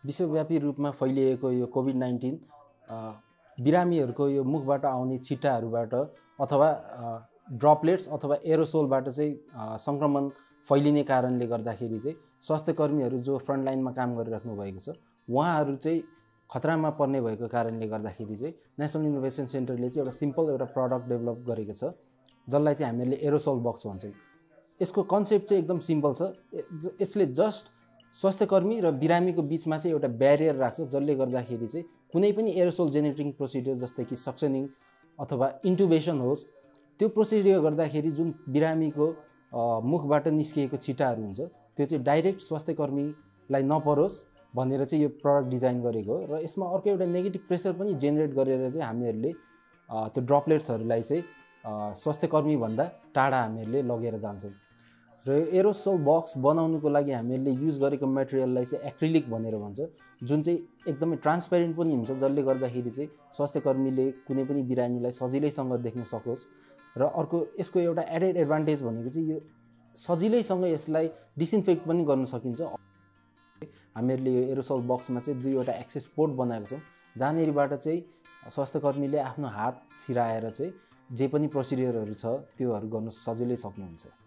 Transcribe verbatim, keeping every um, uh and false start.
विश्वव्यापी रूपमा फैलिएको यो कोभिड नाइन्टिन बिरामीहरूको यो मुखबाट आउने छिट्टाहरूबाट अथवा ड्रपलेट्स अथवा एरोसोलबाट चाहिँ सङ्क्रमण फैलिने कारणले गर्दाखेरि चाहिँ स्वास्थ्य कर्मीहरू जो फ्रन्ट लाइनमा काम गरिराख्नु भएको छ उहाँहरू चाहिँ खतरामा पर्ने भएको कारणले गर्दाखेरि चाहिँ नेसनल इनोभेसन सेन्टरले चाहिँ एउटा सिम्पल एउटा प्रडक्ट डेभलप गरेको छ जसलाई चाहिँ हामीहरूले एरोसोल बक्स भन्छौँ। यसको कन्सेप्ट चाहिँ एकदम सिम्पल छ। यसले जस्ट स्वास्थ्यकर्मी र बिरामीको बिचमा चाहिँ एउटा ब्यारियर राख्छ जसले गर्दाखेरि चाहिँ कुनै पनि एरोसोल जेनेरेटिङ प्रोसिडियर जस्तै कि सक्सनिङ अथवा इन्टुबेसन होस् त्यो प्रोसिडियर गर्दाखेरि जुन बिरामीको मुखबाट निस्किएको छिटाहरू हुन्छ त्यो चाहिँ डाइरेक्ट स्वास्थ्यकर्मीलाई नपरोस् भनेर चाहिँ यो प्रडक्ट डिजाइन गरेको हो। र यसमा अर्को एउटा नेगेटिभ प्रेसर पनि जेनेरेट गरेर चाहिँ हामीहरूले त्यो ड्रपलेट्सहरूलाई चाहिँ स्वास्थ्यकर्मी भन्दा टाढा हामीहरूले लगेर जान्छौँ। र एरोसोल बक्स बनाउनुको लागि हामीहरूले युज गरेको मेटेरियललाई चाहिँ एक्रिलिक भनेर भन्छ जुन चाहिँ एकदमै ट्रान्सपेरेन्ट पनि हुन्छ जसले गर्दाखेरि चाहिँ स्वास्थ्यकर्मीले कुनै पनि बिरामीलाई सजिलैसँग देख्न सकोस्। र अर्को यसको एउटा एडेड एडभान्टेज भनेको चाहिँ यो सजिलैसँग यसलाई डिसइन्फेक्ट पनि गर्न सकिन्छ। हामीहरूले यो एरोसोल बक्समा चाहिँ दुईवटा एक्सेस पोर्ट बनाएको छौँ जहाँनिरबाट चाहिँ स्वास्थ्यकर्मीले आफ्नो हात छिराएर चाहिँ जे पनि प्रोसिडियरहरू छ त्योहरू गर्न सजिलै सक्नुहुन्छ।